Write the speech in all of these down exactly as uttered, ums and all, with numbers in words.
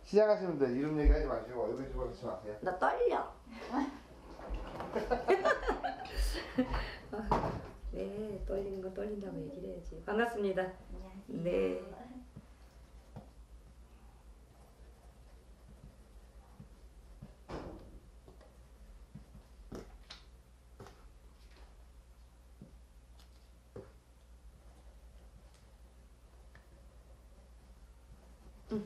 시작하시면 돼. 이름 얘기하지 마시고 얼굴 집어넣지 마세요. 나 떨려. 네, 떨리는 건 떨린다고 얘기를 해야지. 반갑습니다. 안녕하세요. 네. 응.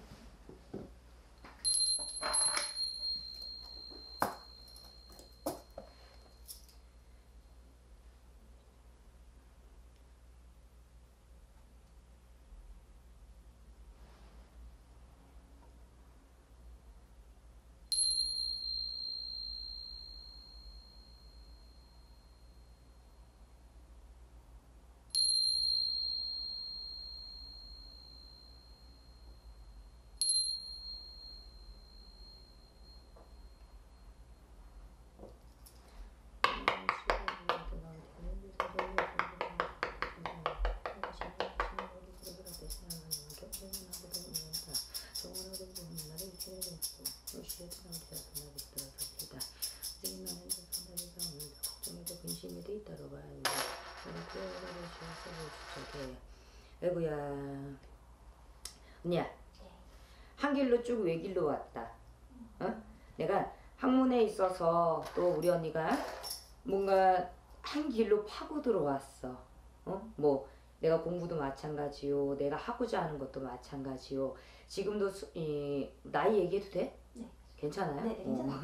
근심이 있다고 봐야 합니다. 아이고야. 언니야. 한 길로 쭉 외길로 왔다. 어? 내가 학문에 있어서 또 우리 언니가 뭔가 한 길로 파고 들어왔어. 어? 뭐 내가 공부도 마찬가지요. 내가 하고자 하는 것도 마찬가지요. 지금도 수, 이, 나이 얘기해도 돼? 네. 괜찮아요? 네, 네, 괜찮아요.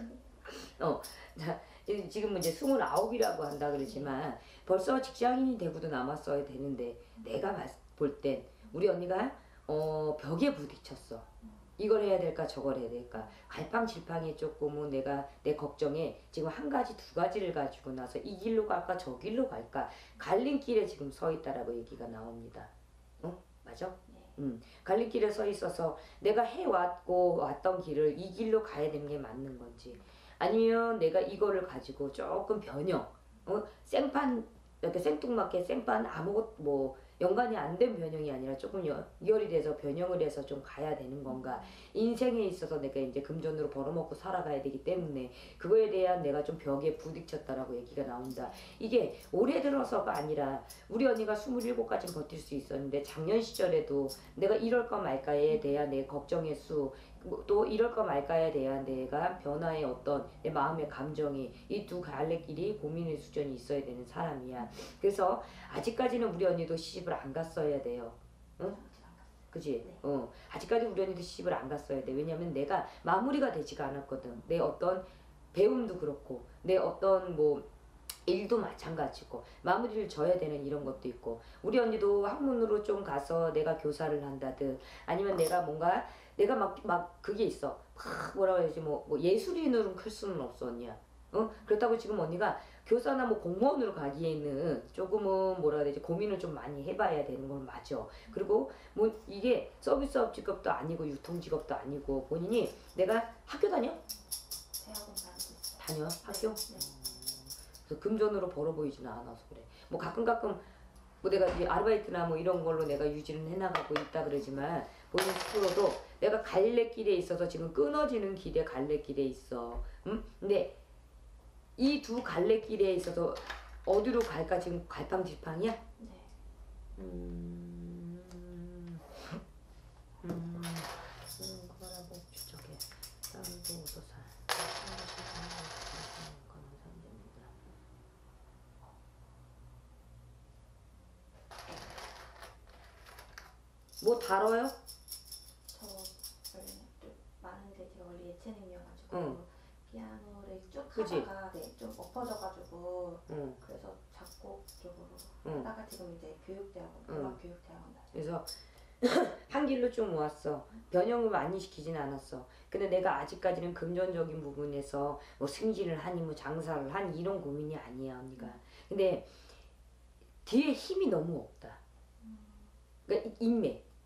어. 어. 자, 지금 이제 스물아홉이라고 한다 그러지만 벌써 직장인이 되고도 남았어야 되는데 내가 볼 땐 우리 언니가 어, 벽에 부딪혔어. 이걸 해야 될까 저걸 해야 될까 갈팡질팡이 조금은 내가 내 걱정에 지금 한 가지 두 가지를 가지고 나서 이 길로 갈까 저 길로 갈까 갈림길에 지금 서 있다라고 얘기가 나옵니다. 어? 맞아? 네. 음, 갈림길에 서 있어서 내가 해왔고 왔던 길을 이 길로 가야 되는 게 맞는 건지 아니면 내가 이거를 가지고 조금 변형 어? 생판 이렇게 생뚱맞게 생판 아무것 뭐 연관이 안 된 변형이 아니라 조금 연결이 돼서 변형을 해서 좀 가야 되는 건가. 인생에 있어서 내가 이제 금전으로 벌어먹고 살아가야 되기 때문에 그거에 대한 내가 좀 벽에 부딪혔다라고 얘기가 나온다. 이게 올해 들어서가 아니라 우리 언니가 스물일곱까지는 버틸 수 있었는데 작년 시절에도 내가 이럴까 말까에 대한 내 걱정의 수 또 이럴까 말까에 대한 내가 변화의 어떤 내 마음의 감정이 이 두 갈래길이 고민의 수준이 있어야 되는 사람이야. 그래서 아직까지는 우리 언니도 시집을 안 갔어야 돼요. 응? 그지? 네. 어. 아직까지 우리 언니도 시집을 안 갔어야 돼. 왜냐면 내가 마무리가 되지가 않았거든. 내 어떤 배움도 그렇고 내 어떤 뭐 일도 마찬가지고 마무리를 져야 되는 이런 것도 있고 우리 언니도 학문으로 좀 가서 내가 교사를 한다든 아니면 내가 뭔가 내가 막 막 그게 있어 막 뭐라 그래야지 뭐, 뭐 예술인으로 클 수는 없어 언니야. 어? 그렇다고 지금 언니가 교사나 뭐 공무원으로 가기에는 조금은 뭐라 해야 되지 고민을 좀 많이 해봐야 되는 건 맞아. 그리고 뭐 이게 서비스업 직업도 아니고 유통직업도 아니고 본인이 내가 학교 다녀? 대학원 다니고 있어요. 다녀? 학교? 네. 그래서 금전으로 벌어 보이지는 않아서 그래. 뭐 가끔 가끔 뭐 내가 이제 아르바이트나 뭐 이런 걸로 내가 유지를 해나가고 있다 그러지만 본인 스스로도 내가 갈래길에 있어서 지금 끊어지는 길에 갈래길에 있어. 음? 근데 이 두 갈래길에 있어서 어디로 갈까 지금 갈팡질팡이야? 네. 음... 음... 음... 그거라고 추적해. 땅도 오도사. 뭐 다뤄요? 저 원래 좀 많은데 제가 원래 예체능이어가지고 응. 피아노를 쭉 그치? 하다가 네, 좀 엎어져가지고 응. 그래서 작곡 쪽으로 응. 하다가 지금 이제 교육대학원, 응. 음악교육대학원 다녀요. 그래서 한 길로 좀 모았어. 변형을 많이 시키진 않았어. 근데 내가 아직까지는 금전적인 부분에서 뭐 승진을 하니 뭐 장사를 하니 이런 고민이 아니야 언니가. 근데 뒤에 힘이 너무 없다. 그러니까 인맥.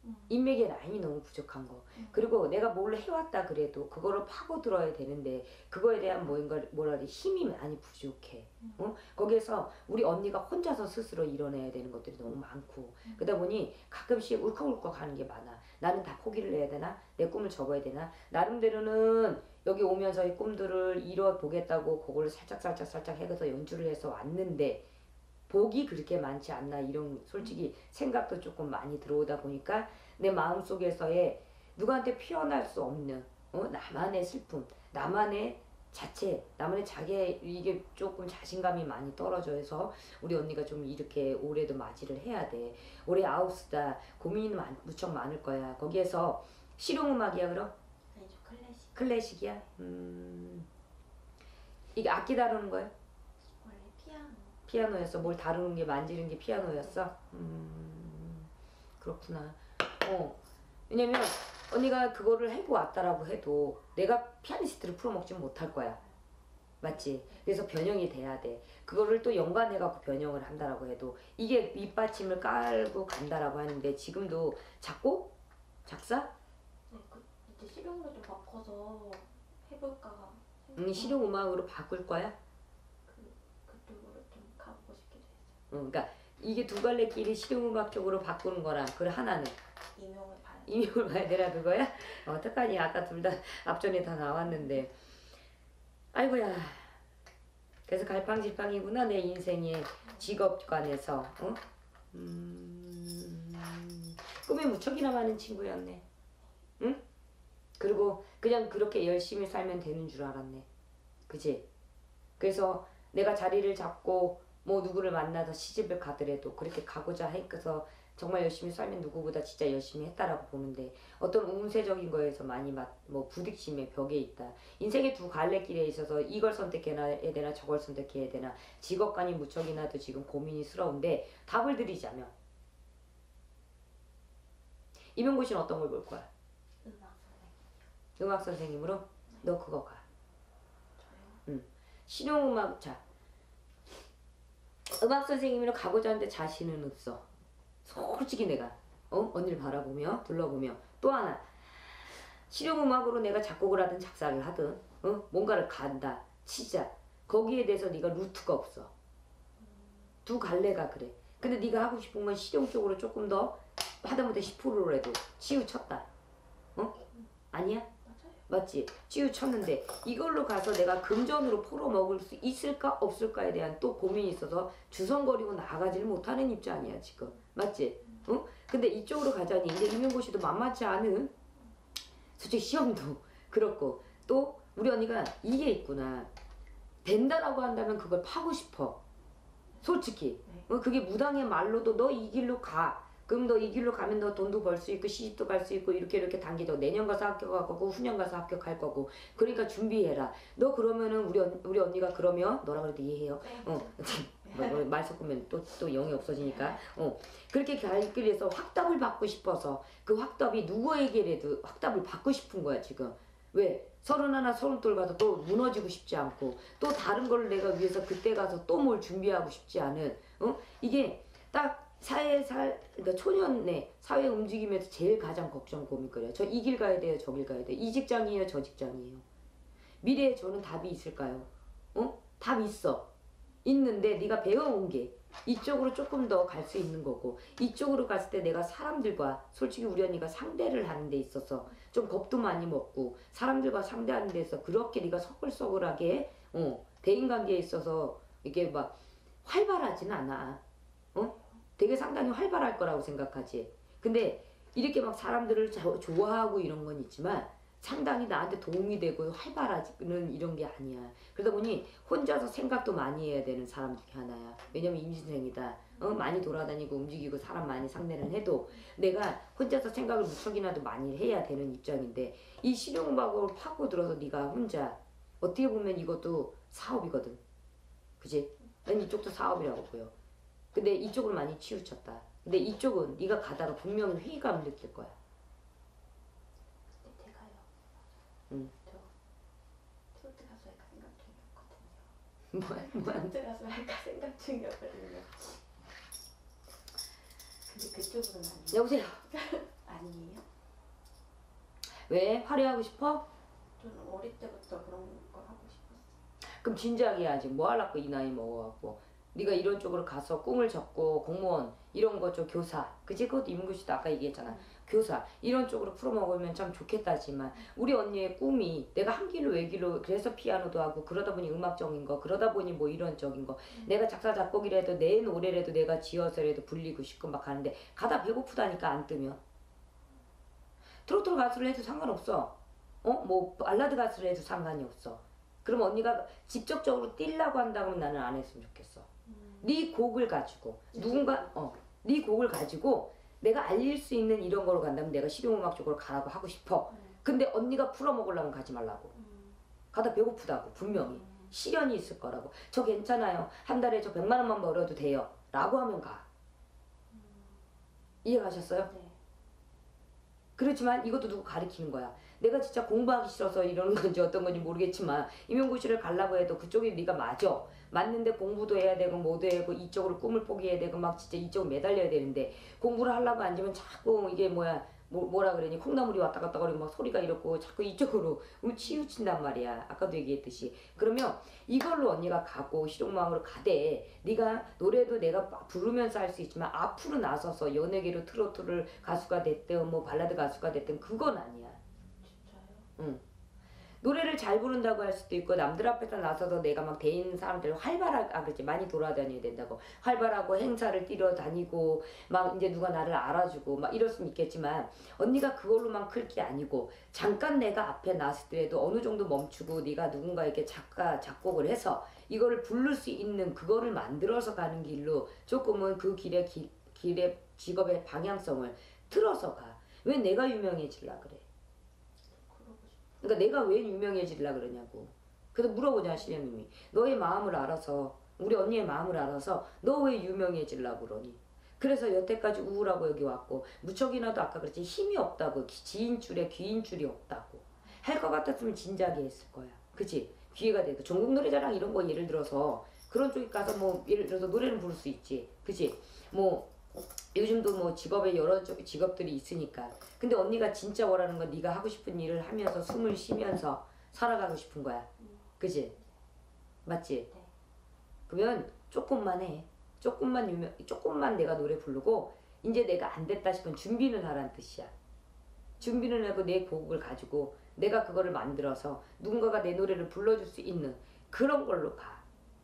음. 인맥의 라인이 너무 부족한 거. 음. 그리고 내가 뭘 해왔다 그래도 그거를 파고들어야 되는데 그거에 대한 뭔가 뭐라 그래 힘이 많이 부족해. 음. 어? 거기에서 우리 언니가 혼자서 스스로 이뤄내야 되는 것들이 너무 많고 음. 그러다 보니 가끔씩 울컥울컥 하는 게 많아. 나는 다 포기를 해야 되나? 내 꿈을 접어야 되나? 나름대로는 여기 오면서 이 꿈들을 이뤄보겠다고 그걸 살짝살짝 살짝 해서 연주를 해서 왔는데 복이 그렇게 많지 않나 이런 솔직히 생각도 조금 많이 들어오다 보니까 내 마음속에서의 누구한테 표현할 수 없는 어? 나만의 슬픔, 나만의 자체, 나만의 자기 이게 조금 자신감이 많이 떨어져서 우리 언니가 좀 이렇게 올해도 맞이를 해야 돼. 올해 아홉수다 고민이 많, 무척 많을 거야. 거기에서 실용음악이야 그럼? 아니죠, 클래식. 클래식이야? 음... 이게 악기 다루는 거야? 원래 피아노. 피아노였어. 뭘 다루는 게 만지는 게 피아노였어? 음... 그렇구나. 어. 왜냐면 언니가 그거를 해고 왔다라고 해도 내가 피아니스트를 풀어먹지 못할 거야. 맞지? 그래서 변형이 돼야 돼. 그거를 또 연관해갖고 변형을 한다라고 해도 이게 밑받침을 깔고 간다라고 하는데 지금도 작곡? 작사? 네, 그 이제 실용으로 좀 바꿔서 해볼까. 음, 실용음악으로 바꿀 거야? 그 그쪽으로 좀 가보고 싶기도 했어요. 응, 그러니까 이게 두 갈래길이 실용음악 쪽으로 바꾸는 거랑 그 하나는 임용을 봐야 돼. 임용을 봐야 되라 그거야? 어떡하니 아까 둘 다 앞전에 다 나왔는데 아이고야 그래서 갈팡질팡이구나 내 인생의 직업관에서 어? 음... 꿈이 무척이나 많은 친구였네. 응? 그리고 그냥 그렇게 열심히 살면 되는 줄 알았네. 그지? 그래서 내가 자리를 잡고 뭐 누구를 만나서 시집을 가더라도 그렇게 가고자 해서 정말 열심히 살면 누구보다 진짜 열심히 했다라고 보는데 어떤 운세적인 거에서 많이 막 뭐 부딪힘의 벽에 있다. 인생의 두 갈래길에 있어서 이걸 선택해야 되나 저걸 선택해야 되나 직업관이 무척이나도 지금 고민이스러운데 답을 드리자면 임용고 씨는 어떤 걸 볼 거야? 음악 선생님. 음악 선생님으로? 너 그거 가. 저요? 응. 실용음악 자 음악 선생님으로 가고자 하는데 자신은 없어. 솔직히 내가 어? 언니를 바라보며 둘러보며 또 하나 실용음악으로 내가 작곡을 하든 작사를 하든 어? 뭔가를 간다 치자 거기에 대해서 네가 루트가 없어. 두 갈래가 그래. 근데 네가 하고 싶은 건 실용 쪽으로 조금 더 하다못해 십 퍼센트라도 치우쳤다. 어? 아니야? 맞아요. 맞지? 치우쳤는데 이걸로 가서 내가 금전으로 풀어먹을 수 있을까 없을까에 대한 또 고민이 있어서 주선거리고 나가지를 못하는 입장이야 지금. 맞지? 응? 근데 이쪽으로 가자니 이제 임용고시도 만만치 않은 솔직히 시험도 그렇고 또 우리 언니가 이게 있구나. 된다라고 한다면 그걸 파고 싶어. 솔직히. 네. 어, 그게 무당의 말로도 너 이 길로 가. 그럼 너 이 길로 가면 너 돈도 벌 수 있고 시집도 갈 수 있고 이렇게 이렇게 단계적 내년 가서 합격할 거고 후년 가서 합격할 거고 그러니까 준비해라. 너 그러면은 우리 언, 우리 언니가 그러면 너라 그래도 이해해요. 어. 뭐, 뭐, 말 섞으면 또, 또 영이 없어지니까 어 그렇게 갈 길에서 확답을 받고 싶어서 그 확답이 누구에게라도 확답을 받고 싶은 거야 지금. 왜? 서른하나 서른둘 가서 또 무너지고 싶지 않고 또 다른 걸 내가 위해서 그때 가서 또 뭘 준비하고 싶지 않은 어 이게 딱 사회 살 그러니까 초년에 사회 움직임에서 제일 가장 걱정 고민거려요. 저 이 길 가야 돼요, 저 길 가야 돼요. 이 직장이에요, 저 직장이에요. 미래에 저는 답이 있을까요? 어? 답 있어. 있는데 네가 배워온 게 이쪽으로 조금 더 갈 수 있는 거고 이쪽으로 갔을 때 내가 사람들과 솔직히 우리 언니가 상대를 하는 데 있어서 좀 겁도 많이 먹고 사람들과 상대하는 데서 그렇게 네가 서글서글하게 어, 대인관계에 있어서 이게 막 활발하진 않아. 어? 되게 상당히 활발할 거라고 생각하지. 근데 이렇게 막 사람들을 자, 좋아하고 이런 건 있지만 상당히 나한테 도움이 되고 활발하는 이런 게 아니야. 그러다 보니 혼자서 생각도 많이 해야 되는 사람 중에 하나야. 왜냐면 임신생이다. 어? 많이 돌아다니고 움직이고 사람 많이 상대는 해도 내가 혼자서 생각을 무척이나도 많이 해야 되는 입장인데 이 실용음악을 파고들어서 네가 혼자 어떻게 보면 이것도 사업이거든. 그지? 난 이쪽도 사업이라고 보여. 근데 이쪽을 많이 치우쳤다. 근데 이쪽은 네가 가다가 분명히 회의감을 느낄 거야. 근데 제가요. 응. 저 트로트 가수 할까 생각 중이었거든요. 뭐야? 뭐야? 트로트 가수 할까 생각 중이었거든요. 근데 그쪽으로는 아니에요. 여보세요? 아니 왜? 화려하고 싶어? 저는 어릴 때부터 그런 걸 하고 싶었어요. 그럼 진작에 해야지. 뭐 하려고 이 나이 먹어갖고. 네가 이런 쪽으로 가서 꿈을 접고 공무원 이런 거 좀 교사 그치? 그것도 임금시도 아까 얘기했잖아. 음. 교사 이런 쪽으로 풀어먹으면 참 좋겠다지만 우리 언니의 꿈이 내가 한 길로 외길로 그래서 피아노도 하고 그러다 보니 음악적인 거 그러다 보니 뭐 이런 적인 거 음. 내가 작사 작곡이라도 내 노래라도 내가 지어서라도 불리고 싶고 막 하는데 가다 배고프다니까 안 뜨면 트로트 가수를 해도 상관없어. 어? 뭐 발라드 가수를 해도 상관이 없어. 그럼 언니가 직접적으로 뛰려고 한다면 나는 안 했으면 좋겠어. 음. 네 곡을 가지고 누군가 어, 네 곡을 가지고 내가 알릴 수 있는 이런 거로 간다면 내가 실용음악 쪽으로 가라고 하고 싶어. 음. 근데 언니가 풀어먹으려면 가지 말라고. 음. 가다 배고프다고 분명히 음. 시련이 있을 거라고. 저 괜찮아요. 한 달에 저 백만 원만 벌어도 돼요. 라고 하면 가. 음. 이해 가셨어요? 네. 그렇지만 이것도 누구 가르치는 거야. 내가 진짜 공부하기 싫어서 이러는 건지 어떤 건지 모르겠지만 임용고시를 가려고 해도 그쪽이 네가 맞아. 맞는데 공부도 해야 되고 뭐도 해야 되고 이쪽으로 꿈을 포기해야 되고 막 진짜 이쪽으로 매달려야 되는데 공부를 하려고 앉으면 자꾸 이게 뭐야 뭐, 뭐라 그러니 콩나물이 왔다 갔다 거리고 막 소리가 이렇고 자꾸 이쪽으로 치우친단 말이야. 아까도 얘기했듯이. 그러면 이걸로 언니가 가고 실용음악으로 가되 네가 노래도 내가 부르면서 할 수 있지만 앞으로 나서서 연예계로 트로트를 가수가 됐든 뭐 발라드 가수가 됐든 그건 아니야. 진짜요? 응. 노래를 잘 부른다고 할 수도 있고 남들 앞에서 나서서 내가 막 대인 사람들 활발하게 아 그렇지 많이 돌아다녀야 된다고 활발하고 행사를 뛰러 다니고 막 이제 누가 나를 알아주고 막 이럴 수는 있겠지만 언니가 그걸로만 클 게 아니고 잠깐 내가 앞에 나섰을 때도 어느 정도 멈추고 네가 누군가에게 작가 작곡을 해서 이거를 부를 수 있는 그거를 만들어서 가는 길로 조금은 그 길의 기, 길의 직업의 방향성을 틀어서 가. 왜 내가 유명해질라 그래? 그러고 싶어. 그러니까 내가 왜 유명해지려 그러냐고. 그래서 물어보자 신령님이. 너의 마음을 알아서 우리 언니의 마음을 알아서 너 왜 유명해지려고 그러니. 그래서 여태까지 우울하고 여기 왔고 무척이나도 아까 그랬지 힘이 없다고 지인 줄에 귀인 줄이 없다고. 할 것 같았으면 진작에 했을 거야. 그치? 기회가 되고 전국 노래자랑 이런 거 예를 들어서 그런 쪽에 가서 뭐 예를 들어서 노래는 부를 수 있지. 그치? 뭐 요즘도 뭐 직업에 여러 직업들이 있으니까. 근데 언니가 진짜 원하는 건 네가 하고 싶은 일을 하면서 숨을 쉬면서 살아가고 싶은 거야. 그지? 맞지? 네. 그러면 조금만 해. 조금만 유명, 조금만 내가 노래 부르고 이제 내가 안 됐다 싶으면 준비는 하라는 뜻이야. 준비를 하고 내 곡을 가지고 내가 그거를 만들어서 누군가가 내 노래를 불러줄 수 있는 그런 걸로 가.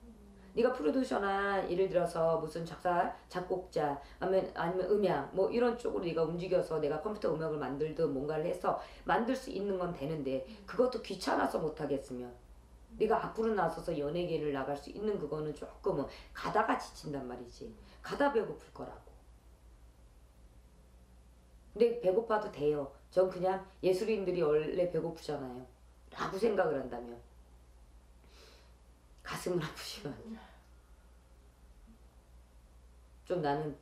네가 프로듀서나 예를 들어서 무슨 작사, 작곡자 아니면, 아니면 음향 뭐 이런 쪽으로 네가 움직여서 내가 컴퓨터 음악을 만들든 뭔가를 해서 만들 수 있는 건 되는데 그것도 귀찮아서 못하겠으면 네가 앞으로 나서서 연예계를 나갈 수 있는 그거는 조금은 가다가 지친단 말이지. 가다 배고플 거라고. 근데 배고파도 돼요. 전 그냥 예술인들이 원래 배고프잖아요. 라고 생각을 한다면 가슴을 아프지만 좀 나는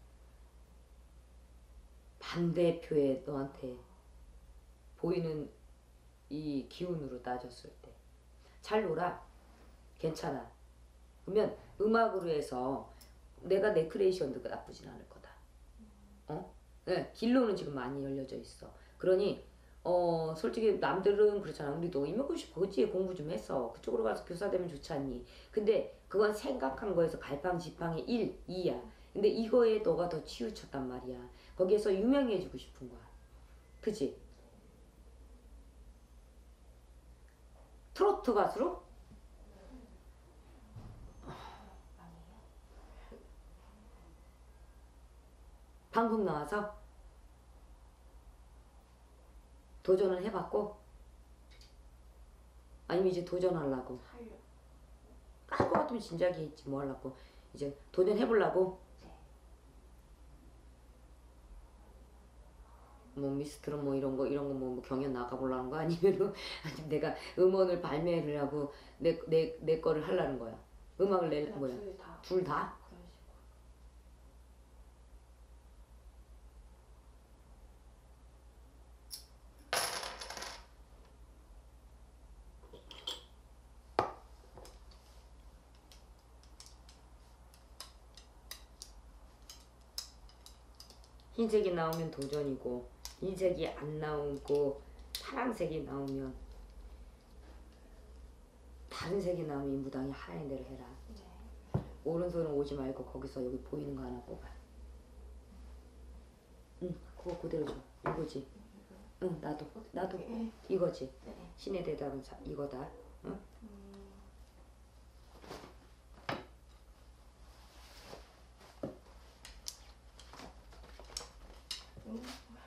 반대표에 너한테 보이는 이 기운으로 따졌을 때 잘 놀아. 괜찮아. 그러면 음악으로 해서 내가 내 크리에이션도 나쁘진 않을 거다. 어? 네, 길로는 지금 많이 열려져 있어. 그러니 어 솔직히 남들은 그렇잖아. 우리도 임용고시 보지 공부 좀 해서 그쪽으로 가서 교사 되면 좋지 않니? 근데 그건 생각한 거에서 갈팡지팡이 일, 이야. 근데 이거에 너가 더 치우쳤단 말이야. 거기에서 유명해지고 싶은 거야. 그치? 트로트 가수로? 방송 나와서 도전을 해봤고 아니면 이제 도전하려고 하려. 할 것 같으면 진작에 했지 뭐 하려고 이제 도전해보려고 네. 뭐 미스트롯 뭐 이런 거 이런 거 뭐 경연 나가보려는 거 아니면은 아니면 내가 음원을 발매를 하고 내 내 내 거를 하려는 거야. 음악을 낼 그냥 뭐야? 둘 다. 둘 다? 그런 식으로. 흰색이 나오면 도전이고 흰색이 안 나오고 파란색이 나오면 다른 색이 나오면 이 무당이 하라는 대로 해라. 네. 오른손은 오지 말고 거기서 여기 보이는 거 하나 뽑아. 응, 그거 그대로 줘. 이거지. 응, 나도 나도 네. 이거지. 네. 신의 대답은 자, 이거다. 응? 음. 음.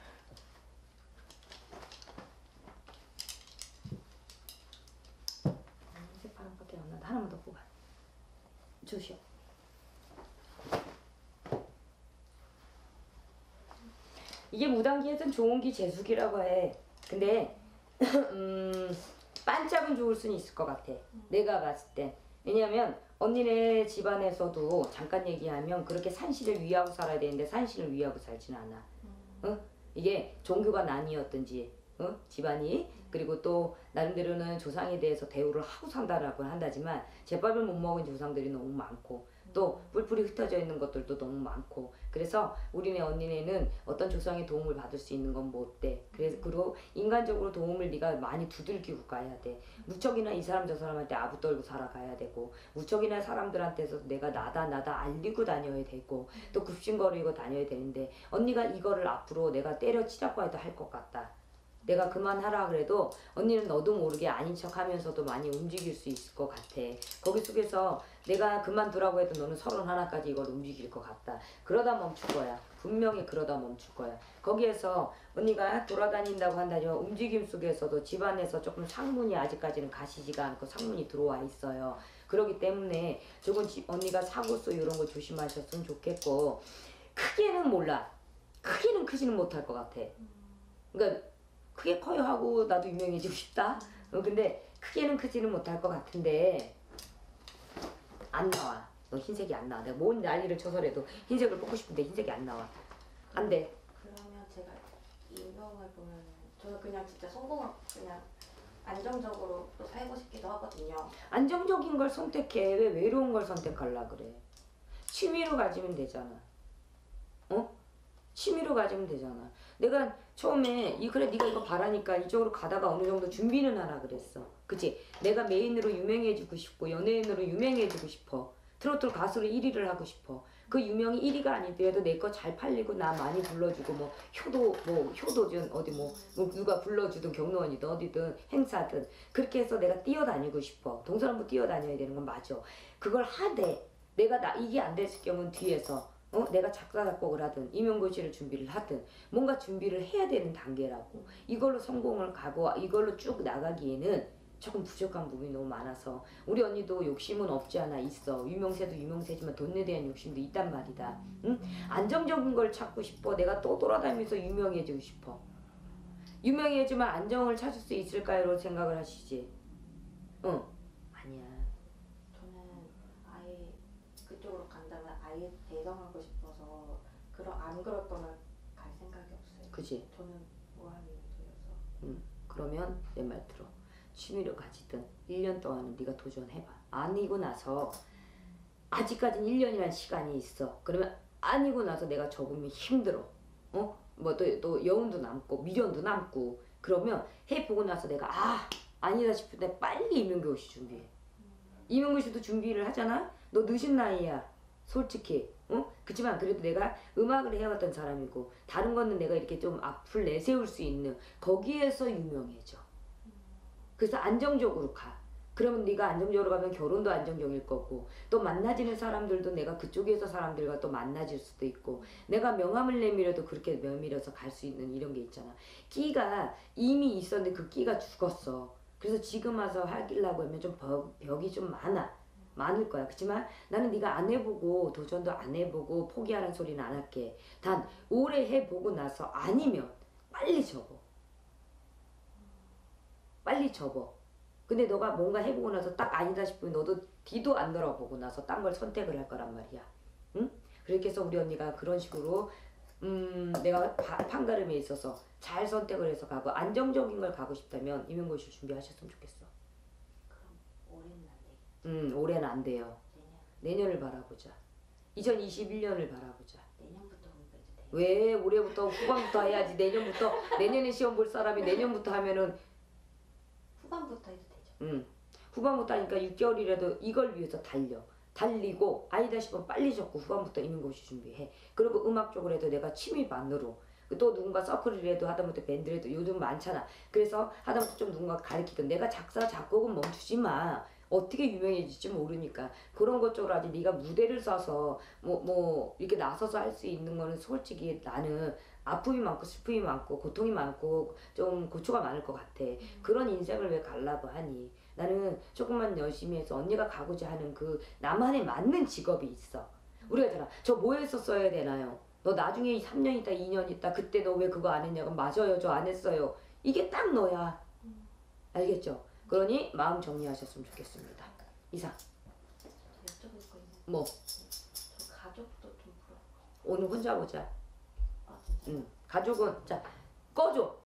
새파란밖에 안 나는데 하나만 더 뽑아. 주시오. 이게 무당기에선 좋은 기 재수기라고 해. 근데 음, 반짝은 좋을 수는 있을 것 같아. 내가 봤을 때. 왜냐면 언니네 집안에서도 잠깐 얘기하면 그렇게 산씨를 위하고 살아야 되는데 산씨를 위하고 살진 않아. 어? 이게 종교가 나뉘었든지 어? 집안이 그리고 또 나름대로는 조상에 대해서 대우를 하고 산다라고 한다지만 제밥을 못 먹은 조상들이 너무 많고 또 뿔뿔이 흩어져 있는 것들도 너무 많고 그래서 우리네 언니네는 어떤 조상의 도움을 받을 수 있는 건 못 돼. 그래서 그리고 인간적으로 도움을 네가 많이 두들기고 가야 돼. 무척이나 이 사람 저 사람한테 아부 떨고 살아가야 되고 무척이나 사람들한테서 내가 나다 나다 알리고 다녀야 되고 또 굽신거리고 다녀야 되는데 언니가 이거를 앞으로 내가 때려치라고 해도 할 것 같다. 내가 그만하라 그래도 언니는 너도 모르게 아닌 척 하면서도 많이 움직일 수 있을 것 같아. 거기 속에서 내가 그만두라고 해도 너는 서른 하나까지 이걸 움직일 것 같다. 그러다 멈출 거야. 분명히 그러다 멈출 거야. 거기에서 언니가 돌아다닌다고 한다면 움직임 속에서도 집안에서 조금 상문이 아직까지는 가시지가 않고 상문이 들어와 있어요. 그렇기 때문에 조금 지, 언니가 사고수 이런 거 조심하셨으면 좋겠고 크게는 몰라. 크기는 크지는 못할 것 같아. 그러니까 크게 커요 하고 나도 유명해지고 싶다. 어, 근데 크게는 크지는 못할 것 같은데 안 나와. 너 흰색이 안 나와. 내가 뭔 난리를 쳐서라도 흰색을 뽑고 싶은데 흰색이 안 나와. 안 돼. 그러면 제가 유명을 보면 저는 그냥 진짜 성공을 그냥 안정적으로 또 살고 싶기도 하거든요. 안정적인 걸 선택해. 왜 외로운 걸 선택하려 그래. 취미로 가지면 되잖아. 어? 취미로 가지면 되잖아. 내가 처음에 이 그래 네가 이거 바라니까 이쪽으로 가다가 어느 정도 준비는 하라 그랬어. 그치? 내가 메인으로 유명해지고 싶고 연예인으로 유명해지고 싶어. 트로트 가수로 일 위를 하고 싶어. 그 유명이 일 위가 아니더라도 내 거 잘 팔리고 나 많이 불러주고 뭐 효도 뭐 효도든 어디 뭐, 뭐 누가 불러주든 경로원이든 어디든 행사든 그렇게 해서 내가 뛰어다니고 싶어. 동서남북 뛰어다녀야 되는 건 맞아. 그걸 하되 내가 나 이게 안 됐을 경우는 뒤에서 어? 내가 작사 작곡을 하든 임용고시를 준비를 하든 뭔가 준비를 해야 되는 단계라고. 이걸로 성공을 가고 이걸로 쭉 나가기에는 조금 부족한 부분이 너무 많아서 우리 언니도 욕심은 없지 않아 있어. 유명세도 유명세지만 돈에 대한 욕심도 있단 말이다. 응? 안정적인 걸 찾고 싶어. 내가 또 돌아다니면서 유명해지고 싶어. 유명해지만 안정을 찾을 수 있을까요? 생각을 하시지. 응. 아니야. 저는 아예 그쪽으로 간다면 아예 대성하고 싶어서 그러 안 그럴 거면 갈 생각이 없어요. 그지? 저는 모함이 들려서. 응. 그러면 내 말 들어. 취미로 가지든 일 년 동안은 네가 도전해봐. 아니고 나서 아직까지는 일 년이라는 시간이 있어. 그러면 아니고 나서 내가 접으면 힘들어. 어? 뭐 또 또 여운도 남고 미련도 남고 그러면 해보고 나서 내가 아 아니다 싶을 때 빨리 임용고시 준비해. 임용고시도 준비를 하잖아. 너 늦은 나이야. 솔직히. 어? 그치만 그래도 내가 음악을 해왔던 사람이고 다른 거는 내가 이렇게 좀 앞을 내세울 수 있는 거기에서 유명해져. 그래서 안정적으로 가. 그러면 네가 안정적으로 가면 결혼도 안정적일 거고 또 만나지는 사람들도 내가 그쪽에서 사람들과 또 만나질 수도 있고 내가 명함을 내밀어도 그렇게 내밀어서 갈 수 있는 이런 게 있잖아. 끼가 이미 있었는데 그 끼가 죽었어. 그래서 지금 와서 하기려고 하면 좀 벽, 벽이 좀 많아. 많을 거야. 그렇지만 나는 네가 안 해보고 도전도 안 해보고 포기하라는 소리는 안 할게. 단 오래 해보고 나서 아니면 빨리 접어. 빨리 접어. 근데 너가 뭔가 해보고 나서 딱 아니다 싶으면 너도 뒤도 안 돌아보고 나서 딴 걸 선택을 할 거란 말이야. 응? 그렇게 해서 우리 언니가 그런 식으로 음 내가 파, 판가름에 있어서 잘 선택을 해서 가고 안정적인 걸 가고 싶다면 임용고시 준비하셨으면 좋겠어. 그럼 올해는 안 돼. 음 올해는 안 돼요. 내년 내년을 바라보자. 이천이십일 년을 바라보자. 내년부터 공부해도 돼요? 왜 올해부터 후반부터 해야지 내년부터 내년에 시험 볼 사람이 내년부터 하면은 후반부터 해도 되죠. 음 후반부터 하니까 육 개월이라도 이걸 위해서 달려 달리고 아니다 싶으면 빨리 적고 후반부터 임용고시 준비해. 그리고 음악 쪽으로 해도 내가 취미반으로 또 누군가 서클이라도 하다못해 밴드라도 요즘 많잖아. 그래서 하다못해 좀 누군가 가르치든 내가 작사 작곡은 멈추지 마. 어떻게 유명해질지 모르니까 그런 것 쪽으로 하지. 네가 무대를 써서 뭐 뭐 이렇게 나서서 할 수 있는 거는 솔직히 나는 아픔이 많고 슬픔이 많고 고통이 많고 좀 고초가 많을 것 같아. 그런 인생을 왜 가려고 하니. 나는 조금만 열심히 해서 언니가 가고자 하는 그 나만에 맞는 직업이 있어. 우리가 있잖아. 저 뭐 했었어야 되나요? 너 나중에 삼 년 있다 이 년 있다 그때 너 왜 그거 안 했냐고. 맞아요 저 안 했어요. 이게 딱 너야. 알겠죠? 그러니 마음 정리하셨으면 좋겠습니다. 이상. 여쭤볼 거 있는데 뭐 저 가족도 좀 부러워. 오늘 혼자 보자. 아 진짜? 응. 가족은 자 꺼줘.